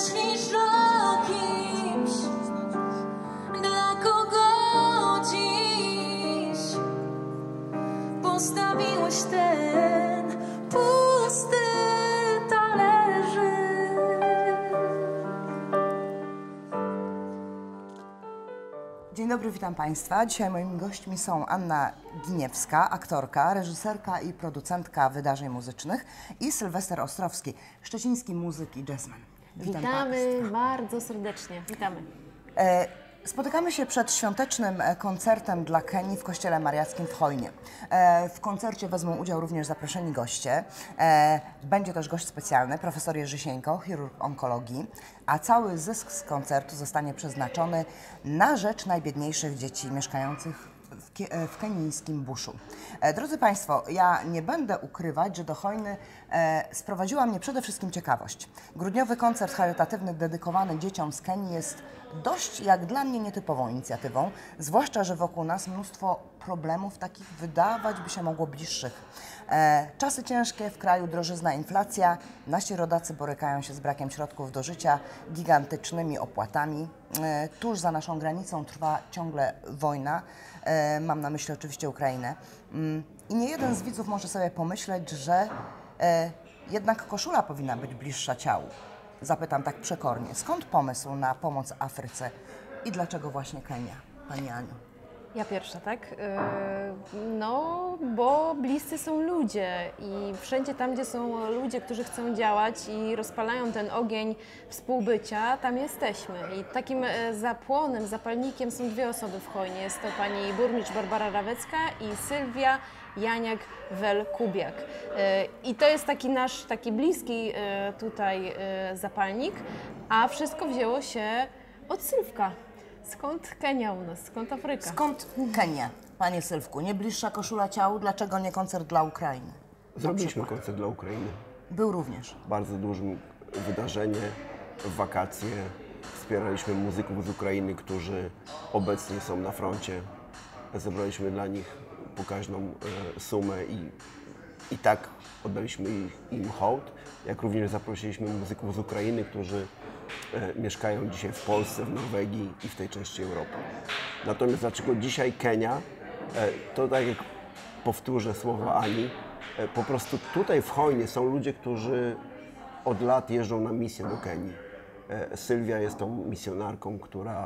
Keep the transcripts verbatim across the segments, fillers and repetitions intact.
myślisz o kimś, dla kogo dziś postawiłeś ten pusty talerzyk? Dzień dobry, witam Państwa. Dzisiaj moimi gośćmi są Anna Giniewska, aktorka, reżyserka i producentka wydarzeń muzycznych, i Sylwester Ostrowski, szczeciński muzyk i jazzman. Witam Witamy Państwa. bardzo serdecznie. Witamy. E, spotykamy się przed świątecznym koncertem dla Kenii w Kościele Mariackim w Chojnie. E, w koncercie wezmą udział również zaproszeni goście. E, będzie też gość specjalny, profesor Jerzy Sieńko, chirurg onkologii, a cały zysk z koncertu zostanie przeznaczony na rzecz najbiedniejszych dzieci mieszkających w, Ke w kenijskim buszu. E, drodzy Państwo, ja nie będę ukrywać, że do Chojny e, sprowadziła mnie przede wszystkim ciekawość. Grudniowy koncert charytatywny dedykowany dzieciom z Kenii jest dość, jak dla mnie, nietypową inicjatywą, zwłaszcza że wokół nas mnóstwo problemów, takich wydawać by się mogło bliższych. E, czasy ciężkie, w kraju drożyzna, inflacja, nasi rodacy borykają się z brakiem środków do życia, gigantycznymi opłatami. E, tuż za naszą granicą trwa ciągle wojna, e, mam na myśli oczywiście Ukrainę. Mm, I nie jeden z widzów może sobie pomyśleć, że e, jednak koszula powinna być bliższa ciału. Zapytam tak przekornie, skąd pomysł na pomoc Afryce i dlaczego właśnie Kenia, Pani Aniu? Ja pierwsza, tak? Yy, no, bo bliscy są ludzie i wszędzie tam, gdzie są ludzie, którzy chcą działać i rozpalają ten ogień współbycia, tam jesteśmy. I takim zapłonem, zapalnikiem są dwie osoby w Chojnie. Jest to pani burmistrz Barbara Rawecka i Sylwia Janiak-Wel-Kubiak. I to jest taki nasz, taki bliski tutaj zapalnik, a wszystko wzięło się od Sylwka. Skąd Kenia u nas? Skąd Afryka? Skąd Kenia, Panie Sylwku? Nie bliższa koszula ciału? Dlaczego nie koncert dla Ukrainy? Zrobiliśmy koncert dla Ukrainy. Był również. Bardzo dużym wydarzenie w wakacje. Wspieraliśmy muzyków z Ukrainy, którzy obecnie są na froncie. Zebraliśmy dla nich pokaźną e, sumę i, i tak oddaliśmy im hołd. Jak również zaprosiliśmy muzyków z Ukrainy, którzy e, mieszkają dzisiaj w Polsce, w Norwegii i w tej części Europy. Natomiast dlaczego dzisiaj Kenia? E, to tak jak powtórzę słowa Ani, e, po prostu tutaj w Chojnie są ludzie, którzy od lat jeżdżą na misję do Kenii. E, Sylwia jest tą misjonarką, która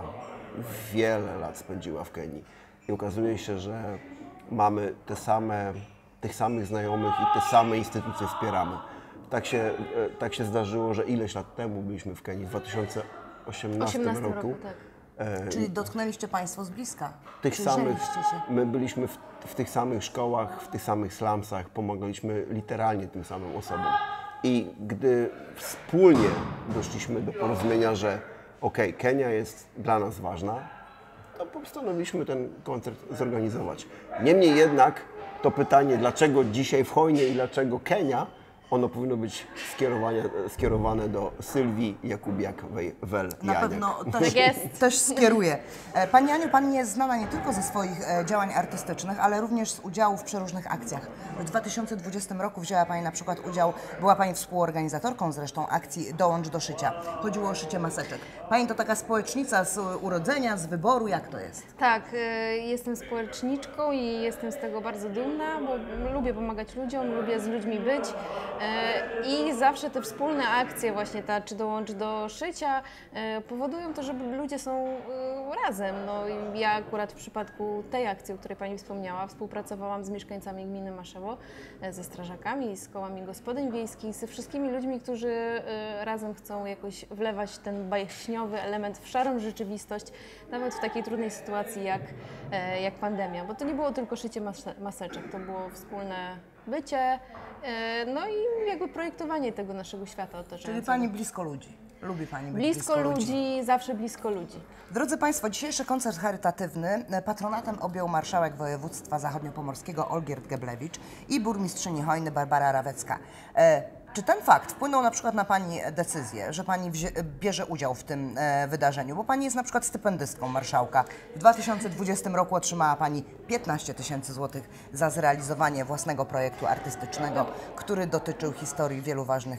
wiele lat spędziła w Kenii. I okazuje się, że mamy te same, tych samych znajomych i te same instytucje wspieramy. Tak się, tak się zdarzyło, że ileś lat temu byliśmy w Kenii, w dwa tysiące osiemnastym roku. roku tak. E, Czyli dotknęliście Państwo z bliska. tych samych, się. my byliśmy w, w tych samych szkołach, w tych samych slumsach, pomagaliśmy literalnie tym samym osobom. I gdy wspólnie doszliśmy do porozumienia, że okej, okay, Kenia jest dla nas ważna, to postanowiliśmy ten koncert zorganizować. Niemniej jednak to pytanie, dlaczego dzisiaj w Chojnie i dlaczego Kenia, ono powinno być skierowane, skierowane do Sylwii Jakubiak-Wel. Na pewno też, jest. też skieruję. Pani Aniu, Pani jest znana nie tylko ze swoich działań artystycznych, ale również z udziału w przeróżnych akcjach. W dwa tysiące dwudziestym roku wzięła Pani na przykład udział, była Pani współorganizatorką zresztą akcji Dołącz do szycia. Chodziło o szycie maseczek. Pani to taka społecznica z urodzenia, z wyboru, jak to jest? Tak, y, jestem społeczniczką i jestem z tego bardzo dumna, bo lubię pomagać ludziom, lubię z ludźmi być. I zawsze te wspólne akcje, właśnie ta czy dołącz do szycia, powodują to, że ludzie są razem. No, ja akurat w przypadku tej akcji, o której Pani wspomniała, współpracowałam z mieszkańcami gminy Maszewo, ze strażakami, z kołami gospodyń wiejskich, ze wszystkimi ludźmi, którzy razem chcą jakoś wlewać ten baśniowy element w szarą rzeczywistość, nawet w takiej trudnej sytuacji jak, jak pandemia. Bo to nie było tylko szycie maseczek, to było wspólne bycie, no i jakby projektowanie tego naszego świata otaczającego. Czyli Pani blisko ludzi. Lubi Pani być blisko, blisko ludzi, ludzi, zawsze blisko ludzi. Drodzy Państwo, dzisiejszy koncert charytatywny patronatem objął marszałek województwa zachodniopomorskiego Olgierd Geblewicz i burmistrzyni Chojny Barbara Rawecka. E, czy ten fakt wpłynął na przykład na Pani decyzję, że Pani bierze udział w tym e, wydarzeniu? Bo Pani jest na przykład stypendystką marszałka. W dwa tysiące dwudziestym roku otrzymała Pani piętnaście tysięcy złotych za zrealizowanie własnego projektu artystycznego, który dotyczył historii wielu ważnych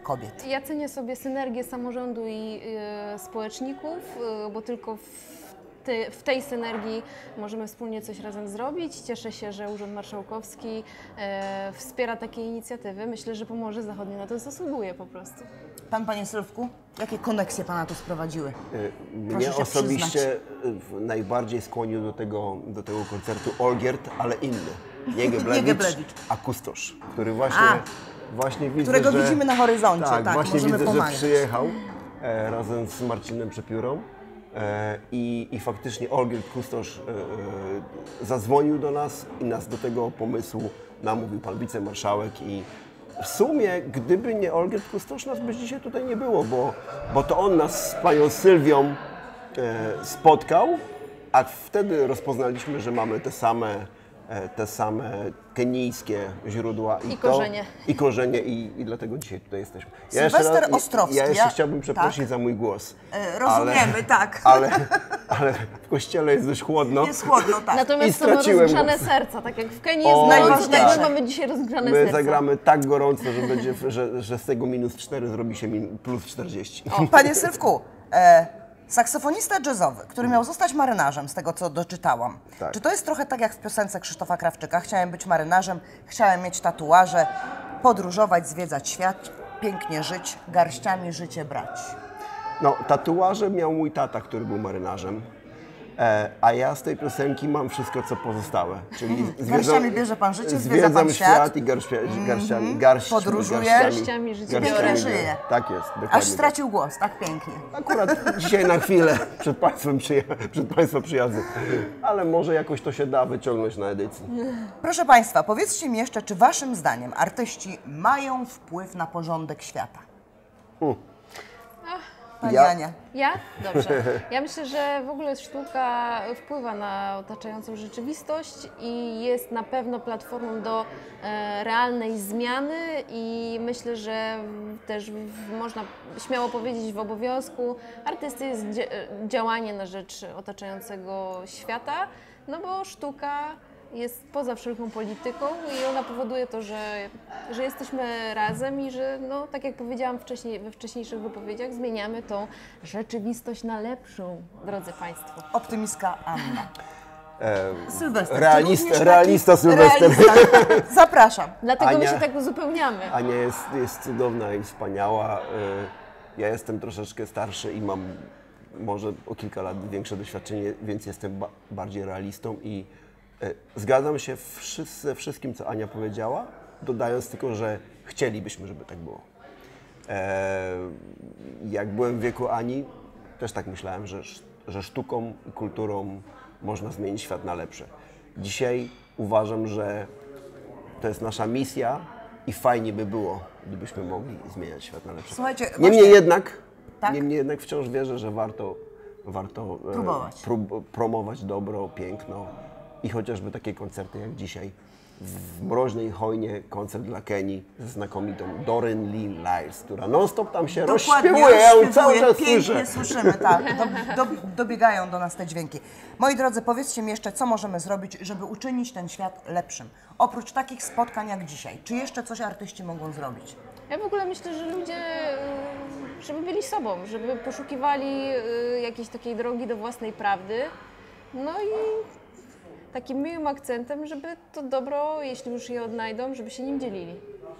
kobiet? Ja cenię sobie synergię samorządu i y, społeczników, y, bo tylko w, ty, w tej synergii możemy wspólnie coś razem zrobić. Cieszę się, że Urząd Marszałkowski y, wspiera takie inicjatywy. Myślę, że Pomorze Zachodnie na to zasługuje po prostu. Pan, panie Sylwku, jakie koneksje pana tu sprowadziły? Mnie się osobiście przyznać. y, najbardziej skłonił do tego, do tego koncertu Olgierd, ale inny. Nie Nie Geblewicz, Geblewicz. a Kustosz, który właśnie, A, właśnie widzę, którego że, widzimy na horyzoncie, Tak, tak, właśnie możemy widzę, pomagać. że przyjechał e, razem z Marcinem Przepiórą e, i, i faktycznie Olgierd Kustosz e, e, zadzwonił do nas i nas do tego pomysłu namówił pan wicemarszałek i w sumie, gdyby nie Olgierd Kustosz, nas by dzisiaj tutaj nie było, bo, bo to on nas z panią Sylwią e, spotkał, a wtedy rozpoznaliśmy, że mamy te same, e, te same kenijskie źródła i, I to, korzenie. i korzenie i, i dlatego dzisiaj tutaj jesteśmy. Sylwester raz- Ostrowski, Ja jeszcze ja- chciałbym przeprosić tak. za mój głos. E, rozumiemy, tak. Ale, ale w kościele jest dość chłodno. Jest chłodno, tak. I Natomiast są straciłem rozgrzane głos. serca, tak jak w Kenii O, jest gorąco, tak. tak my mamy dzisiaj rozgrzane My serca. zagramy tak gorąco, że, będzie, że, że z tego minus cztery zrobi się min, plus czterdzieści. Panie Sylwku, e, saksofonista jazzowy, który miał zostać marynarzem, z tego co doczytałam. Tak. Czy to jest trochę tak jak w piosence Krzysztofa Krawczyka? Chciałem być marynarzem, chciałem mieć tatuaże, podróżować, zwiedzać świat, pięknie żyć, garściami życie brać. No, tatuaże miał mój tata, który był marynarzem. E, a ja z tej piosenki mam wszystko, co pozostałe. Czyli Garściami bierze pan życie, zwiedza zwiedzam pan świat. świat i garścia, garściami, garściami, Podróżuje. Garściami życie biorę. Żyje. Tak jest, dokładnie. Aż stracił głos, tak pięknie. Akurat dzisiaj na chwilę przed Państwem, przyja- przed państwa przyjazdem. Ale może jakoś to się da wyciągnąć na edycji. Proszę Państwa, powiedzcie mi jeszcze, czy Waszym zdaniem artyści mają wpływ na porządek świata? Pani Ja- Ania. Ja? Dobrze. Ja myślę, że w ogóle sztuka wpływa na otaczającą rzeczywistość i jest na pewno platformą do e, realnej zmiany i myślę, że w- też w, można śmiało powiedzieć w obowiązku artysty jest dzia- działanie na rzecz otaczającego świata, no bo sztuka jest poza wszelką polityką i ona powoduje to, że, że jesteśmy razem i że, no, tak jak powiedziałam wcześniej, we wcześniejszych wypowiedziach, zmieniamy tą rzeczywistość na lepszą, drodzy Państwo. Optymistka Anna. E, Sylwester. czy realista, również taki- realista Sylwester. Realista. Zapraszam. Dlatego my Ania- się tak uzupełniamy. Ania jest, jest cudowna i wspaniała. E, Ja jestem troszeczkę starszy i mam może o kilka lat większe doświadczenie, więc jestem ba- bardziej realistą i e, zgadzam się wszy- ze wszystkim, co Ania powiedziała, dodając tylko, że chcielibyśmy, żeby tak było. E, jak byłem w wieku Ani, też tak myślałem, że, sz- że sztuką i kulturą można zmienić świat na lepsze. Dzisiaj uważam, że to jest nasza misja i fajnie by było, gdybyśmy mogli zmieniać świat na lepsze. Słuchajcie, Niemniej właśnie- jednak, Tak? niemniej jednak wciąż wierzę, że warto, warto e, Próbować. prób- promować dobro, piękno i chociażby takie koncerty jak dzisiaj. W mroźnej hojnie koncert dla Kenii ze znakomitą Doreen Lee Lyles, która non-stop tam się rozśpiewuje, ja ją cały czas pięknie słyszę. słyszymy, tak. Do, do, dobiegają do nas te dźwięki. Moi drodzy, powiedzcie mi jeszcze, co możemy zrobić, żeby uczynić ten świat lepszym? Oprócz takich spotkań jak dzisiaj, czy jeszcze coś artyści mogą zrobić? Ja w ogóle myślę, że ludzie, y, żeby byli sobą, żeby poszukiwali y, jakiejś takiej drogi do własnej prawdy. No i takim miłym akcentem, żeby to dobro, jeśli już je odnajdą, żeby się nim dzielili.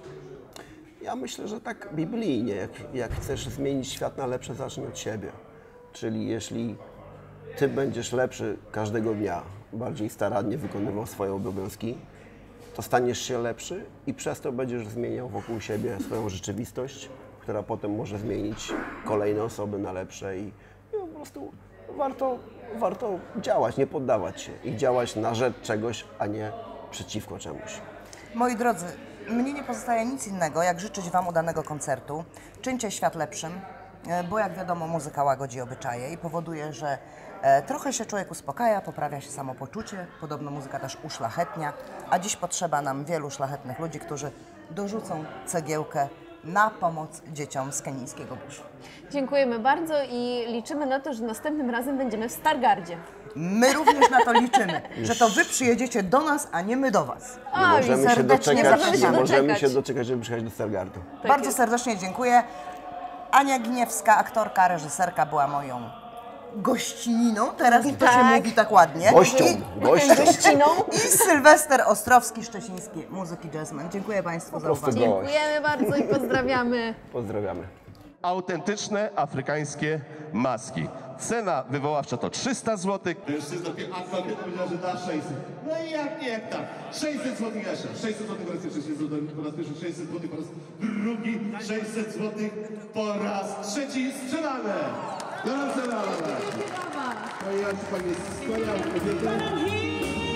Ja myślę, że tak biblijnie, jak, jak chcesz zmienić świat na lepsze, zacznij od siebie. Czyli jeśli ty będziesz lepszy każdego dnia, bardziej starannie wykonywał swoje obowiązki, to staniesz się lepszy i przez to będziesz zmieniał wokół siebie swoją rzeczywistość, która potem może zmienić kolejne osoby na lepsze i, i po prostu warto, warto działać, nie poddawać się i działać na rzecz czegoś, a nie przeciwko czemuś. Moi drodzy, mnie nie pozostaje nic innego, jak życzyć Wam udanego koncertu. Czyńcie świat lepszym, e, bo jak wiadomo, muzyka łagodzi obyczaje i powoduje, że e, trochę się człowiek uspokaja, poprawia się samopoczucie, podobno muzyka też uszlachetnia, a dziś potrzeba nam wielu szlachetnych ludzi, którzy dorzucą cegiełkę na pomoc dzieciom z kenijskiego buszu. Dziękujemy bardzo i liczymy na to, że następnym razem będziemy w Stargardzie. My również na to liczymy, że to wy przyjedziecie do nas, a nie my do was. Nie Oj, możemy się serdecznie doczekać, możemy się nie możemy doczekać. się doczekać, żeby przyjechać do Stargardu. Tak Bardzo jest. serdecznie dziękuję. Ania Giniewska, aktorka, reżyserka, była moją gościniną. Teraz to się Tak. mówi tak ładnie. Gością, I, gością. Gościną. I Sylwester Ostrowski, szczeciński muzyk i jazzman. Dziękuję Państwu za prostu uwagę. gość. Dziękujemy bardzo i pozdrawiamy. Pozdrawiamy. Autentyczne afrykańskie maski. Cena wywoławcza to trzysta złotych. Mężczyzna, a kobieta powiedziała, że da sześćset. No i jak nie, jak tak. sześćset złotych jeszcze. sześćset złotych po raz pierwszy, sześćset złotych po raz pierwszy, sześćset złotych po raz drugi, sześćset złotych po raz trzeci. Sprzedane! Gorące brawa! No i jak pani jest wspaniała kobieta.